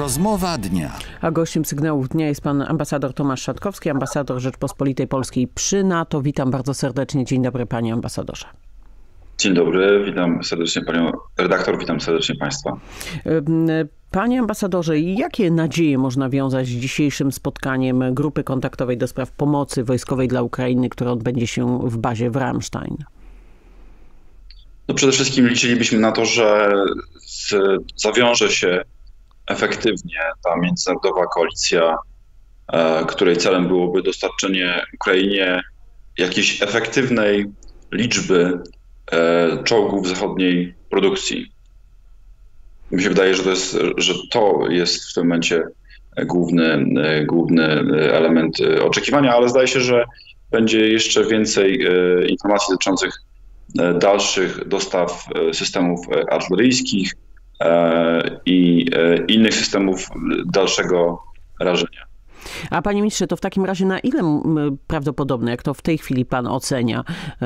Rozmowa dnia. A gościem Sygnałów Dnia jest pan ambasador Tomasz Szatkowski, ambasador Rzeczpospolitej Polskiej przy NATO. Witam bardzo serdecznie. Dzień dobry, panie ambasadorze. Dzień dobry, witam serdecznie panią redaktor, witam serdecznie państwa. Panie ambasadorze, jakie nadzieje można wiązać z dzisiejszym spotkaniem grupy kontaktowej do spraw pomocy wojskowej dla Ukrainy, które odbędzie się w bazie w Ramstein? No przede wszystkim liczylibyśmy na to, że zawiąże się efektywnie ta międzynarodowa koalicja, której celem byłoby dostarczenie Ukrainie jakiejś efektywnej liczby czołgów zachodniej produkcji. Mi się wydaje, że to jest w tym momencie główny element oczekiwania, ale zdaje się, że będzie jeszcze więcej informacji dotyczących dalszych dostaw systemów artyleryjskich i innych systemów dalszego rażenia. A panie ministrze, to w takim razie na ile prawdopodobne, jak to w tej chwili pan ocenia,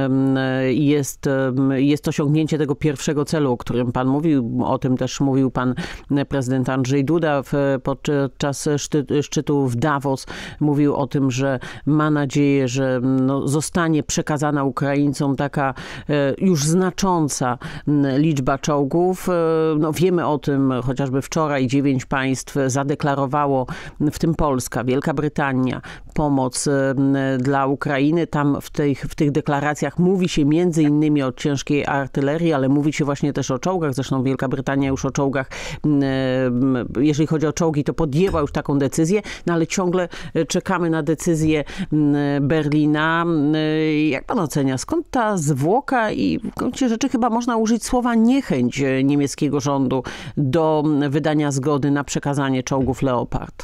jest osiągnięcie tego pierwszego celu, o którym pan mówił, o tym też mówił pan prezydent Andrzej Duda podczas szczytu w Davos. Mówił o tym, że ma nadzieję, że zostanie przekazana Ukraińcom taka już znacząca liczba czołgów. Wiemy o tym, chociażby wczoraj 9 państw zadeklarowało, w tym Polska, Wielka Brytania, pomoc dla Ukrainy. Tam w tych deklaracjach mówi się między innymi o ciężkiej artylerii, ale mówi się właśnie też o czołgach. Zresztą Wielka Brytania już o czołgach, jeżeli chodzi o czołgi, to podjęła już taką decyzję, no ale ciągle czekamy na decyzję Berlina. Jak pan ocenia, skąd ta zwłoka i w gruncie rzeczy chyba można użyć słowa niechęć niemieckiego rządu do wydania zgody na przekazanie czołgów Leopard?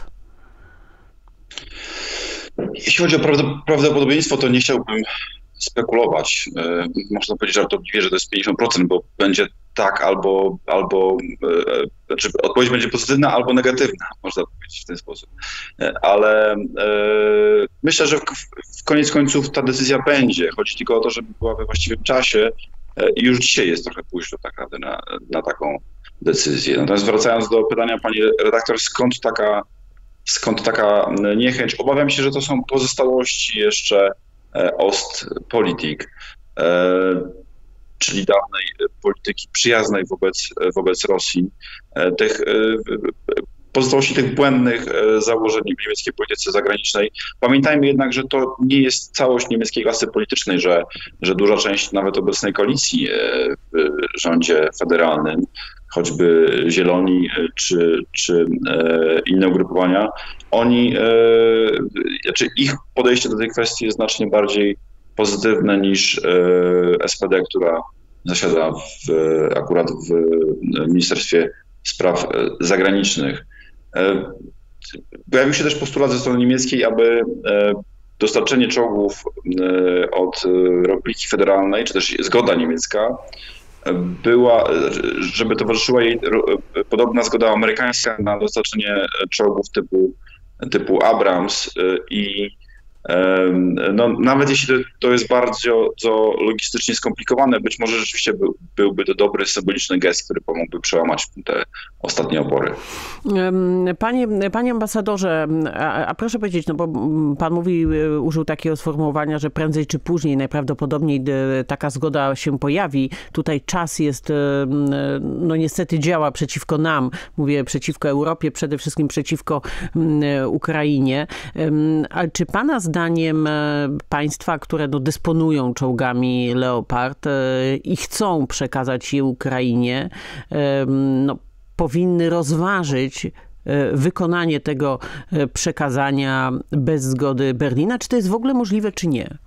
Jeśli chodzi o prawdopodobieństwo, to nie chciałbym spekulować. Można powiedzieć żartobliwie, że to jest 50%, bo będzie tak znaczy odpowiedź będzie pozytywna albo negatywna, można powiedzieć w ten sposób. Ale myślę, że w koniec końców ta decyzja będzie. Chodzi tylko o to, żeby była we właściwym czasie i już dzisiaj jest trochę późno tak naprawdę na taką decyzję. Natomiast wracając do pytania pani redaktor, skąd taka niechęć? Obawiam się, że to są pozostałości jeszcze Ostpolitik, czyli dawnej polityki przyjaznej wobec Rosji. Pozostałości tych błędnych założeń w niemieckiej polityce zagranicznej. Pamiętajmy jednak, że to nie jest całość niemieckiej klasy politycznej, że duża część nawet obecnej koalicji w rządzie federalnym, choćby Zieloni czy inne ugrupowania, ich podejście do tej kwestii jest znacznie bardziej pozytywne niż SPD, która zasiada akurat w Ministerstwie Spraw Zagranicznych. Pojawił się też postulat ze strony niemieckiej, aby dostarczenie czołgów od Republiki Federalnej, czy też zgoda niemiecka, żeby towarzyszyła jej podobna zgoda amerykańska na dostarczenie czołgów typu Abrams i nawet jeśli to jest bardzo logistycznie skomplikowane, być może rzeczywiście byłby to dobry, symboliczny gest, który pomógłby przełamać te ostatnie opory. Panie ambasadorze, a proszę powiedzieć, bo pan użył takiego sformułowania, że prędzej czy później najprawdopodobniej taka zgoda się pojawi. Tutaj czas jest, niestety działa przeciwko nam, mówię przeciwko Europie, przede wszystkim przeciwko Ukrainie. Ale czy pana zdaniem państwa, które dysponują czołgami Leopard i chcą przekazać je Ukrainie, powinny rozważyć wykonanie tego przekazania bez zgody Berlina? Czy to jest w ogóle możliwe, czy nie?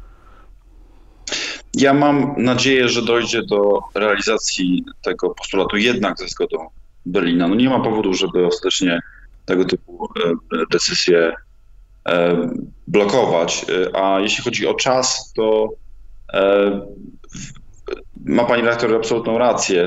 Ja mam nadzieję, że dojdzie do realizacji tego postulatu jednak ze zgodą Berlina. Nie ma powodu, żeby ostatecznie tego typu decyzje blokować. A jeśli chodzi o czas, to ma pani redaktor absolutną rację.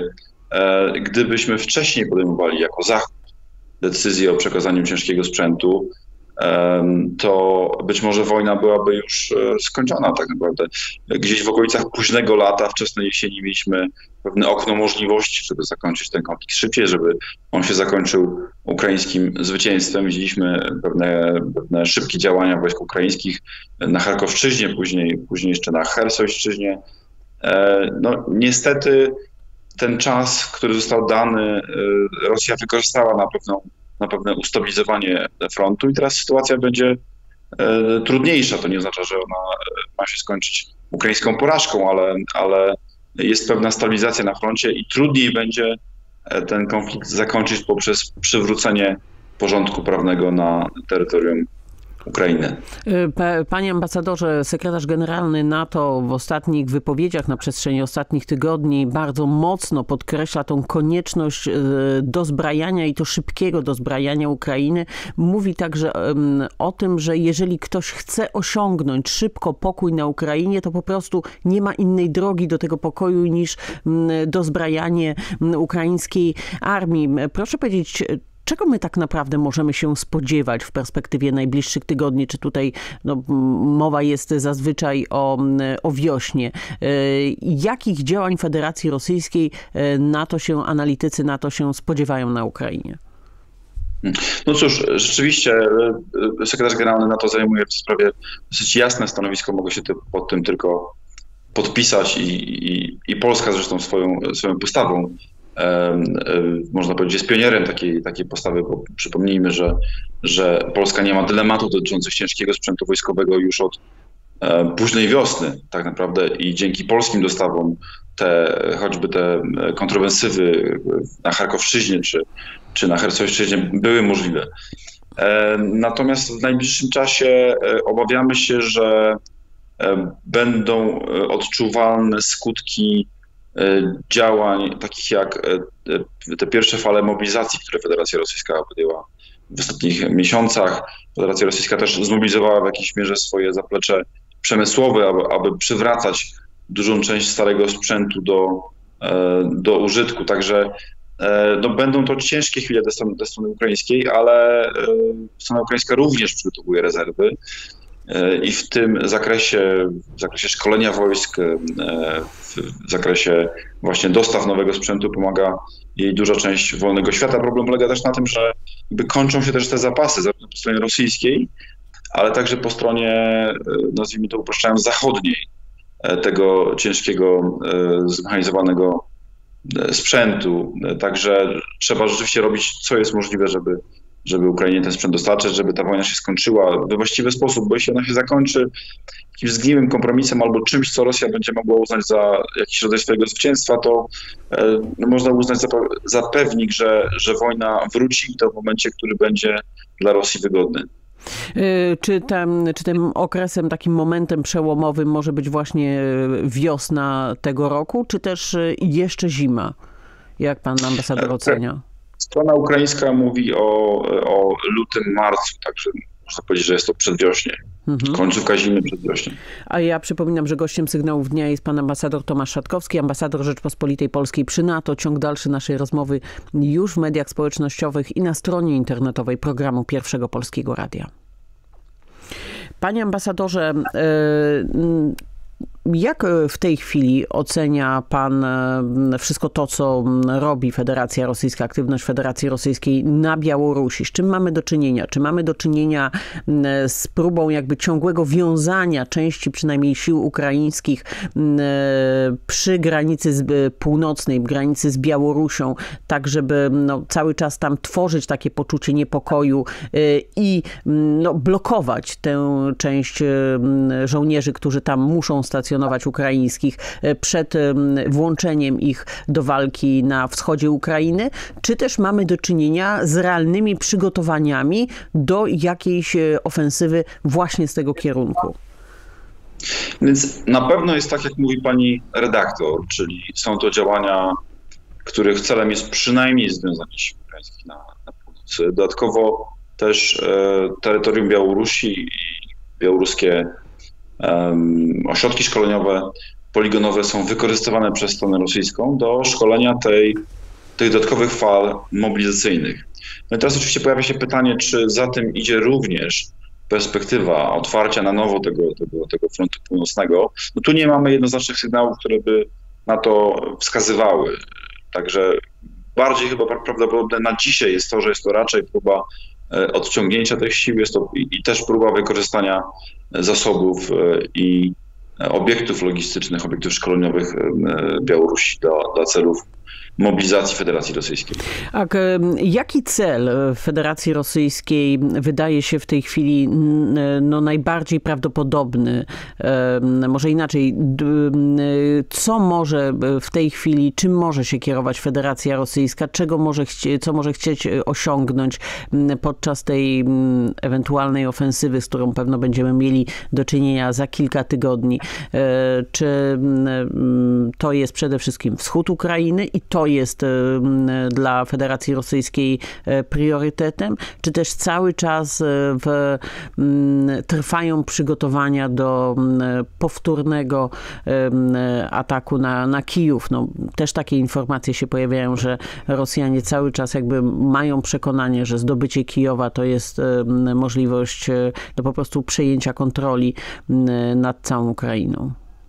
Gdybyśmy wcześniej podejmowali jako Zachód decyzję o przekazaniu ciężkiego sprzętu, to być może wojna byłaby już skończona tak naprawdę. Gdzieś w okolicach późnego lata, wczesnej jesieni mieliśmy pewne okno możliwości, żeby zakończyć ten konflikt szybciej, żeby on się zakończył ukraińskim zwycięstwem. Widzieliśmy pewne szybkie działania wojsk ukraińskich na Charkowszczyźnie, później jeszcze na Chersonszczyźnie. No, niestety ten czas, który został dany, Rosja wykorzystała na pewne ustabilizowanie frontu i teraz sytuacja będzie trudniejsza. To nie oznacza, że ona ma się skończyć ukraińską porażką, ale jest pewna stabilizacja na froncie i trudniej będzie ten konflikt zakończyć poprzez przywrócenie porządku prawnego na terytorium Ukrainy. Panie ambasadorze, sekretarz generalny NATO w ostatnich wypowiedziach na przestrzeni ostatnich tygodni bardzo mocno podkreśla tą konieczność dozbrajania i to szybkiego dozbrajania Ukrainy. Mówi także o tym, że jeżeli ktoś chce osiągnąć szybko pokój na Ukrainie, to po prostu nie ma innej drogi do tego pokoju niż dozbrajanie ukraińskiej armii. Proszę powiedzieć, czego my tak naprawdę możemy się spodziewać w perspektywie najbliższych tygodni? Czy tutaj mowa jest zazwyczaj o wiośnie? Jakich działań Federacji Rosyjskiej analitycy NATO się spodziewają na Ukrainie? No cóż, rzeczywiście sekretarz generalny NATO zajmuje w tej sprawie dosyć jasne stanowisko. Mogę się pod tym tylko podpisać i Polska zresztą swoją postawą, można powiedzieć, jest pionierem takiej postawy, bo przypomnijmy, że Polska nie ma dylematu dotyczących ciężkiego sprzętu wojskowego już od późnej wiosny tak naprawdę i dzięki polskim dostawom choćby te kontrowensywy na Charkowszczyźnie czy na Chersonszczyźnie były możliwe. Natomiast w najbliższym czasie obawiamy się, że będą odczuwalne skutki działań takich jak te pierwsze fale mobilizacji, które Federacja Rosyjska podjęła w ostatnich miesiącach. Federacja Rosyjska też zmobilizowała w jakiejś mierze swoje zaplecze przemysłowe, aby przywracać dużą część starego sprzętu do użytku. Także będą to ciężkie chwile dla strony ukraińskiej, ale strona ukraińska również przygotowuje rezerwy. I w tym zakresie, szkolenia wojsk, w zakresie właśnie dostaw nowego sprzętu pomaga jej duża część wolnego świata. Problem polega też na tym, że kończą się też te zapasy, zarówno po stronie rosyjskiej, ale także po stronie, nazwijmy to upraszczając, zachodniej, tego ciężkiego, zmechanizowanego sprzętu. Także trzeba rzeczywiście robić, co jest możliwe, żeby Ukrainie ten sprzęt dostarczać, żeby ta wojna się skończyła we właściwy sposób, bo jeśli ona się zakończy jakimś zgniłym kompromisem albo czymś, co Rosja będzie mogła uznać za jakiś rodzaj swojego zwycięstwa, to można uznać za pewnik, że wojna wróci i to w momencie, który będzie dla Rosji wygodny. Czy tym okresem, takim momentem przełomowym może być właśnie wiosna tego roku, czy też jeszcze zima? Jak pan ambasador ocenia? Strona ukraińska mówi o lutym, marcu, także można powiedzieć, że jest to przedwiośnie. Końcówka zimy, przedwiośnie. A ja przypominam, że gościem Sygnałów Dnia jest pan ambasador Tomasz Szatkowski, ambasador Rzeczpospolitej Polskiej przy NATO. Ciąg dalszy naszej rozmowy już w mediach społecznościowych i na stronie internetowej programu Pierwszego Polskiego Radia. Panie ambasadorze, jak w tej chwili ocenia pan wszystko to, co robi Federacja Rosyjska, aktywność Federacji Rosyjskiej na Białorusi? Z czym mamy do czynienia? Czy mamy do czynienia z próbą jakby ciągłego wiązania części przynajmniej sił ukraińskich przy granicy północnej, granicy z Białorusią, tak żeby cały czas tam tworzyć takie poczucie niepokoju i blokować tę część żołnierzy, którzy tam muszą stacjonować ukraińskich przed włączeniem ich do walki na wschodzie Ukrainy, czy też mamy do czynienia z realnymi przygotowaniami do jakiejś ofensywy właśnie z tego kierunku? Więc na pewno jest tak, jak mówi pani redaktor, czyli są to działania, których celem jest przynajmniej związanie sił ukraińskich na północy. Dodatkowo też terytorium Białorusi i białoruskie ośrodki szkoleniowe, poligonowe są wykorzystywane przez stronę rosyjską do szkolenia tych dodatkowych fal mobilizacyjnych. No i teraz oczywiście pojawia się pytanie, czy za tym idzie również perspektywa otwarcia na nowo tego frontu północnego. No tu nie mamy jednoznacznych sygnałów, które by na to wskazywały. Także bardziej chyba prawdopodobne na dzisiaj jest to, że jest to raczej próba odciągnięcia tych sił, jest to i też próba wykorzystania zasobów i obiektów logistycznych, obiektów szkoleniowych Białorusi do celów mobilizacji Federacji Rosyjskiej. A jaki cel Federacji Rosyjskiej wydaje się w tej chwili najbardziej prawdopodobny? Może inaczej, co może w tej chwili, czym może się kierować Federacja Rosyjska? Co może chcieć osiągnąć podczas tej ewentualnej ofensywy, z którą pewno będziemy mieli do czynienia za kilka tygodni? Czy to jest przede wszystkim wschód Ukrainy i to jest dla Federacji Rosyjskiej priorytetem, czy też cały czas trwają przygotowania do powtórnego ataku na Kijów? No, też takie informacje się pojawiają, że Rosjanie cały czas jakby mają przekonanie, że zdobycie Kijowa to jest możliwość po prostu przejęcia kontroli nad całą Ukrainą.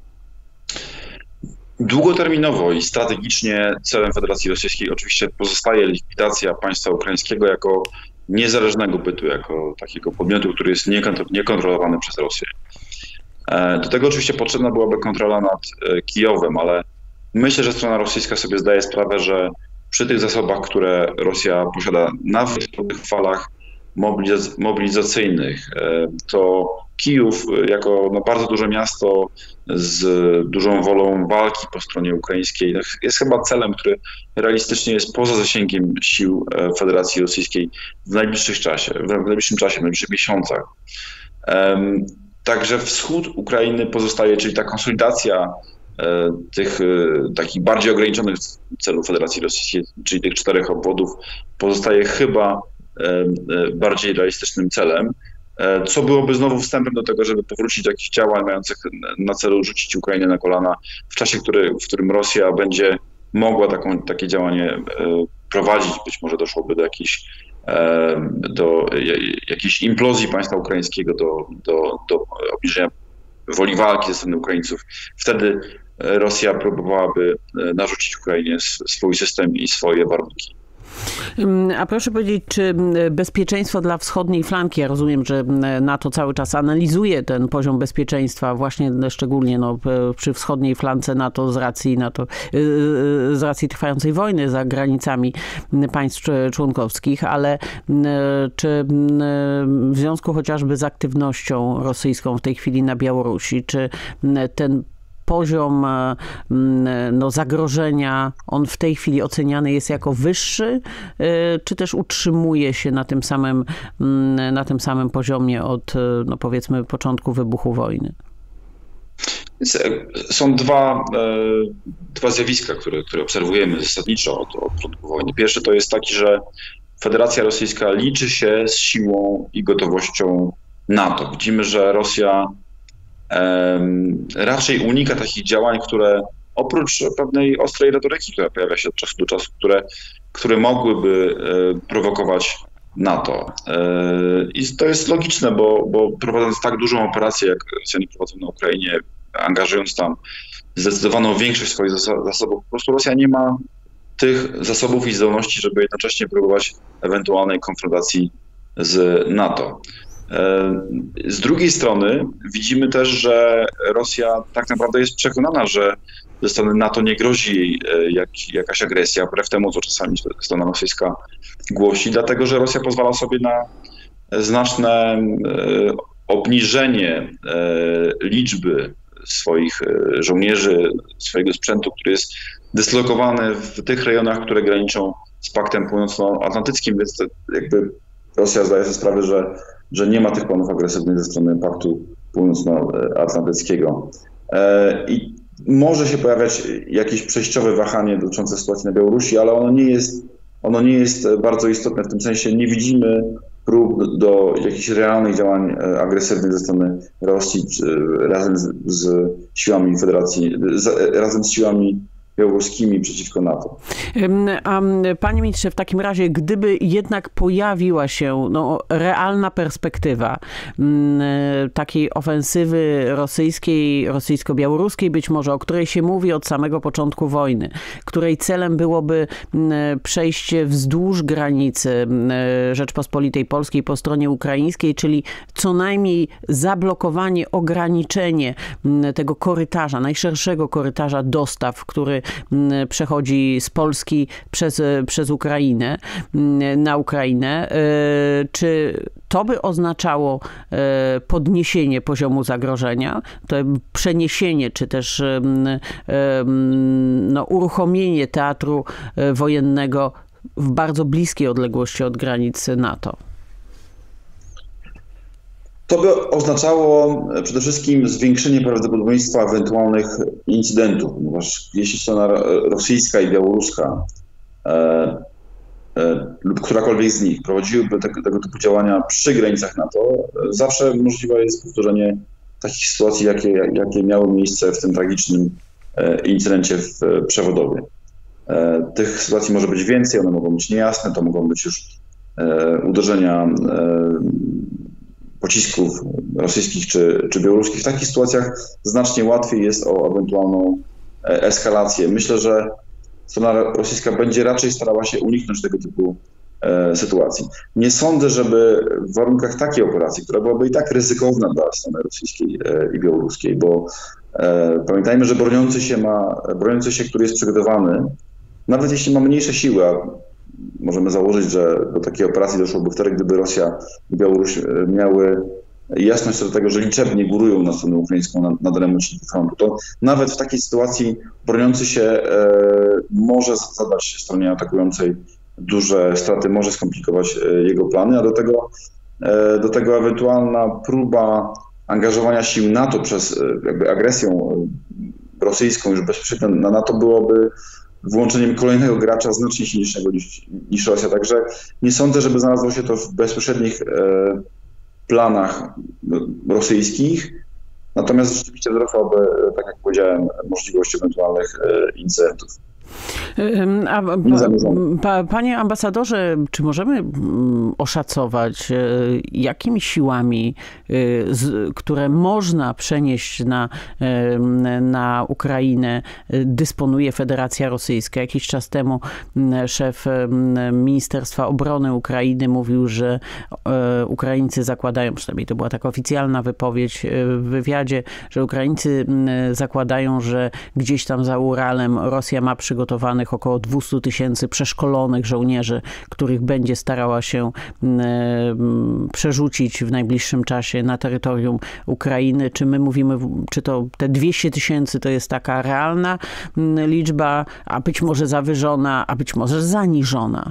Długoterminowo i strategicznie celem Federacji Rosyjskiej oczywiście pozostaje likwidacja państwa ukraińskiego jako niezależnego bytu, jako takiego podmiotu, który jest niekontrolowany przez Rosję. Do tego oczywiście potrzebna byłaby kontrola nad Kijowem, ale myślę, że strona rosyjska sobie zdaje sprawę, że przy tych zasobach, które Rosja posiada na tych falach mobilizacyjnych, to Kijów jako bardzo duże miasto z dużą wolą walki po stronie ukraińskiej jest chyba celem, który realistycznie jest poza zasięgiem sił Federacji Rosyjskiej w najbliższym czasie, w najbliższych miesiącach. Także wschód Ukrainy pozostaje, czyli ta konsolidacja tych takich bardziej ograniczonych celów Federacji Rosyjskiej, czyli tych 4 obwodów, pozostaje chyba bardziej realistycznym celem, co byłoby znowu wstępem do tego, żeby powrócić do jakichś działań mających na celu rzucić Ukrainę na kolana w czasie, w którym Rosja będzie mogła takie działanie prowadzić. Być może doszłoby do jakiejś implozji państwa ukraińskiego, do obniżenia woli walki ze strony Ukraińców. Wtedy Rosja próbowałaby narzucić Ukrainie swój system i swoje warunki. A proszę powiedzieć, czy bezpieczeństwo dla wschodniej flanki, ja rozumiem, że NATO cały czas analizuje ten poziom bezpieczeństwa, właśnie szczególnie przy wschodniej flance NATO z racji trwającej wojny za granicami państw członkowskich, ale czy w związku chociażby z aktywnością rosyjską w tej chwili na Białorusi, czy ten poziom zagrożenia, on w tej chwili oceniany jest jako wyższy, czy też utrzymuje się na tym samym poziomie od, powiedzmy, początku wybuchu wojny? Są dwa zjawiska, które obserwujemy zasadniczo od początku wojny. Pierwszy to jest taki, że Federacja Rosyjska liczy się z siłą i gotowością NATO. Widzimy, że Rosja raczej unika takich działań, które oprócz pewnej ostrej retoryki, która pojawia się od czasu do czasu, które mogłyby prowokować NATO. I to jest logiczne, bo prowadząc tak dużą operację, jak Rosjanie prowadzą na Ukrainie, angażując tam zdecydowaną większość swoich zasobów, po prostu Rosja nie ma tych zasobów i zdolności, żeby jednocześnie próbować ewentualnej konfrontacji z NATO. Z drugiej strony widzimy też, że Rosja tak naprawdę jest przekonana, że ze strony NATO nie grozi jej jakaś agresja, wbrew temu, co czasami strona rosyjska głosi, dlatego że Rosja pozwala sobie na znaczne obniżenie liczby swoich żołnierzy, swojego sprzętu, który jest dyslokowany w tych rejonach, które graniczą z Paktem Północnoatlantyckim, więc jakby Rosja zdaje sobie sprawę, że nie ma tych planów agresywnych ze strony Paktu Północnoatlantyckiego. I może się pojawiać jakieś przejściowe wahanie dotyczące sytuacji na Białorusi, ale ono nie jest bardzo istotne. W tym sensie nie widzimy prób do jakichś realnych działań agresywnych ze strony Rosji razem z siłami Federacji, razem z siłami białoruskimi przeciwko NATO. A panie ministrze, w takim razie, gdyby jednak pojawiła się realna perspektywa takiej ofensywy rosyjskiej, rosyjsko-białoruskiej być może, o której się mówi od samego początku wojny, której celem byłoby przejście wzdłuż granicy Rzeczpospolitej Polskiej po stronie ukraińskiej, czyli co najmniej zablokowanie, ograniczenie tego korytarza, najszerszego korytarza dostaw, który przechodzi z Polski przez Ukrainę, na Ukrainę. Czy to by oznaczało podniesienie poziomu zagrożenia, to przeniesienie, czy też uruchomienie teatru wojennego w bardzo bliskiej odległości od granic NATO? To by oznaczało przede wszystkim zwiększenie prawdopodobieństwa ewentualnych incydentów, ponieważ jeśli strona rosyjska i białoruska lub którakolwiek z nich prowadziłyby tego typu działania przy granicach NATO, zawsze możliwe jest powtórzenie takich sytuacji, jakie miały miejsce w tym tragicznym incydencie w Przewodowie. Tych sytuacji może być więcej, one mogą być niejasne, to mogą być już uderzenia pocisków rosyjskich czy białoruskich. W takich sytuacjach znacznie łatwiej jest o ewentualną eskalację. Myślę, że strona rosyjska będzie raczej starała się uniknąć tego typu sytuacji. Nie sądzę, żeby w warunkach takiej operacji, która byłaby i tak ryzykowna dla strony rosyjskiej i białoruskiej, bo pamiętajmy, że broniący się, który jest przygotowany, nawet jeśli ma mniejsze siły, a możemy założyć, że do takiej operacji doszłoby wtedy, gdyby Rosja i Białoruś miały jasność co do tego, że liczebnie górują na stronę ukraińską na danym odcinku frontu, to nawet w takiej sytuacji broniący się może zadać stronie atakującej duże straty, może skomplikować jego plany, a do tego ewentualna próba angażowania sił NATO przez agresją rosyjską już bezpośrednio na NATO byłoby włączeniem kolejnego gracza znacznie silniejszego niż Rosja. Także nie sądzę, żeby znalazło się to w bezpośrednich planach rosyjskich. Natomiast rzeczywiście wzrosłaby, tak jak powiedziałem, możliwość ewentualnych incydentów. Panie ambasadorze, czy możemy oszacować, jakimi siłami, które można przenieść na Ukrainę, dysponuje Federacja Rosyjska? Jakiś czas temu szef Ministerstwa Obrony Ukrainy mówił, że Ukraińcy zakładają, przynajmniej to była taka oficjalna wypowiedź w wywiadzie, że Ukraińcy zakładają, że gdzieś tam za Uralem Rosja ma przygotowanych około 200 000 przeszkolonych żołnierzy, których będzie starała się przerzucić w najbliższym czasie na terytorium Ukrainy. Czy my mówimy, czy to te 200 000 to jest taka realna liczba, a być może zawyżona, a być może zaniżona?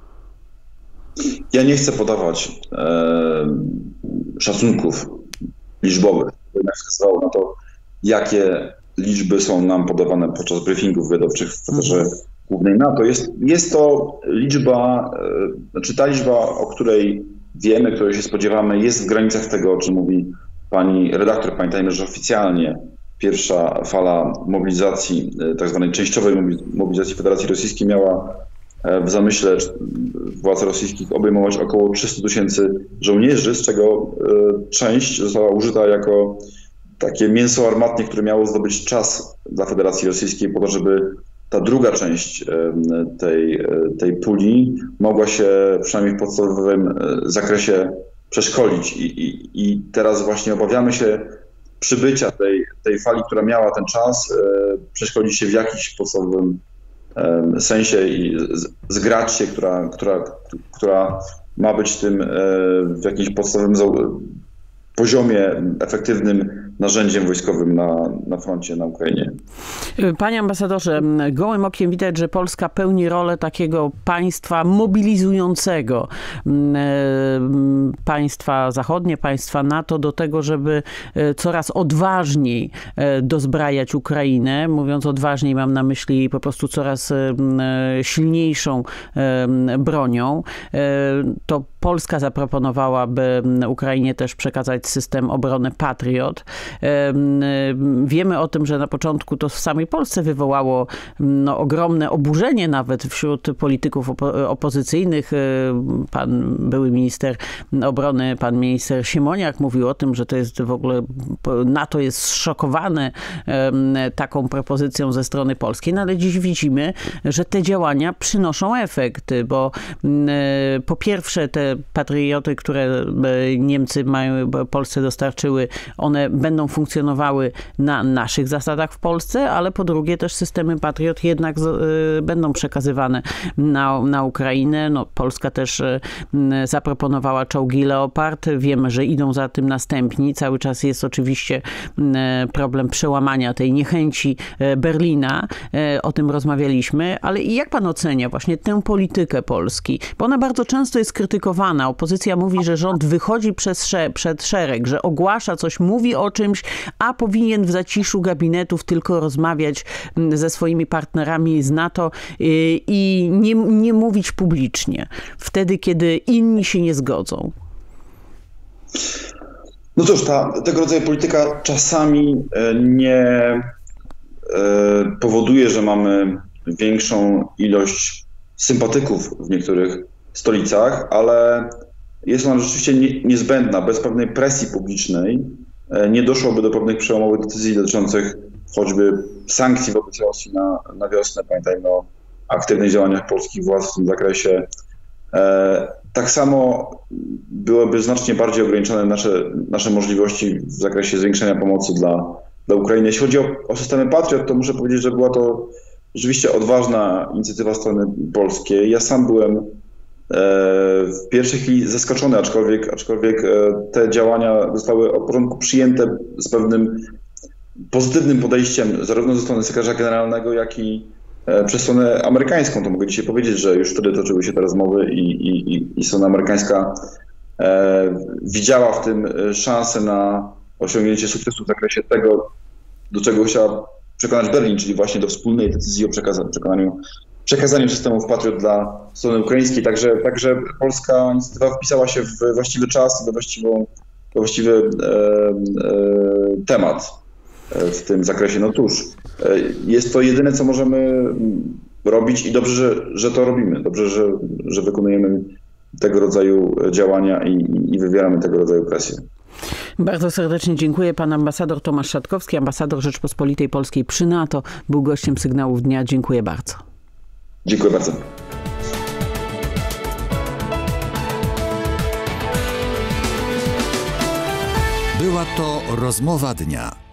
Ja nie chcę podawać szacunków liczbowych, jednak wskazywało na to, jakie liczby są nam podawane podczas briefingów wywiadowczych w Kwaterze Głównej NATO. Jest to liczba, znaczy ta liczba, o której wiemy, której się spodziewamy, jest w granicach tego, o czym mówi pani redaktor. Pamiętajmy, że oficjalnie pierwsza fala mobilizacji, tak zwanej częściowej mobilizacji Federacji Rosyjskiej miała w zamyśle władz rosyjskich obejmować około 300 000 żołnierzy, z czego część została użyta jako takie mięso armatnie, które miało zdobyć czas dla Federacji Rosyjskiej po to, żeby ta druga część tej puli mogła się przynajmniej w podstawowym zakresie przeszkolić. I teraz właśnie obawiamy się przybycia tej fali, która miała ten czas, przeszkolić się w jakimś podstawowym sensie i zgrać się, która ma być tym w jakimś podstawowym poziomie efektywnym narzędziem wojskowym na froncie na Ukrainie. Panie ambasadorze, gołym okiem widać, że Polska pełni rolę takiego państwa mobilizującego państwa zachodnie, państwa NATO do tego, żeby coraz odważniej dozbrajać Ukrainę. Mówiąc odważniej, mam na myśli po prostu coraz silniejszą bronią. To Polska zaproponowała, by Ukrainie też przekazać system obrony Patriot. Wiemy o tym, że na początku to w samej Polsce wywołało ogromne oburzenie nawet wśród polityków opozycyjnych. Pan były minister obrony, pan minister Siemoniak mówił o tym, że to jest w ogóle, NATO jest zszokowane taką propozycją ze strony polskiej, no ale dziś widzimy, że te działania przynoszą efekt, bo po pierwsze te patrioty, które Niemcy Polsce dostarczyły, one będą funkcjonowały na naszych zasadach w Polsce, ale po drugie też systemy Patriot jednak będą przekazywane na Ukrainę. No, Polska też zaproponowała czołgi Leopard. Wiemy, że idą za tym następni. Cały czas jest oczywiście problem przełamania tej niechęci Berlina. O tym rozmawialiśmy, ale jak pan ocenia właśnie tę politykę Polski? Bo ona bardzo często jest krytykowana. Opozycja mówi, że rząd wychodzi przed szereg, że ogłasza coś, mówi o czymś, a powinien w zaciszu gabinetów tylko rozmawiać ze swoimi partnerami z NATO i nie mówić publicznie. Wtedy, kiedy inni się nie zgodzą. No cóż, tego rodzaju polityka czasami nie powoduje, że mamy większą ilość sympatyków w niektórych stolicach, ale jest ona rzeczywiście niezbędna. Bez pewnej presji publicznej nie doszłoby do pewnych przełomowych decyzji dotyczących choćby sankcji wobec Rosji na wiosnę. Pamiętajmy o aktywnych działaniach polskich władz w tym zakresie. Tak samo byłyby znacznie bardziej ograniczone nasze możliwości w zakresie zwiększenia pomocy dla Ukrainy. Jeśli chodzi o systemy Patriot, to muszę powiedzieć, że była to rzeczywiście odważna inicjatywa strony polskiej. Ja sam byłem w pierwszej chwili zaskoczony, aczkolwiek te działania zostały od początku przyjęte z pewnym pozytywnym podejściem zarówno ze strony sekretarza generalnego, jak i przez stronę amerykańską. To mogę dzisiaj powiedzieć, że już wtedy toczyły się te rozmowy i strona amerykańska widziała w tym szansę na osiągnięcie sukcesu w zakresie tego, do czego chciała przekonać Berlin, czyli właśnie do wspólnej decyzji o przekazaniu systemów Patriot dla strony ukraińskiej. Także polska inicjatywa wpisała się w właściwy czas i we właściwy temat w tym zakresie. No cóż, jest to jedyne, co możemy robić i dobrze, że to robimy. Dobrze, że wykonujemy tego rodzaju działania i wywieramy tego rodzaju presję. Bardzo serdecznie dziękuję. Pan ambasador Tomasz Szatkowski, ambasador Rzeczpospolitej Polskiej przy NATO, był gościem Sygnałów Dnia. Dziękuję bardzo. Dziękuję bardzo. Była to rozmowa dnia.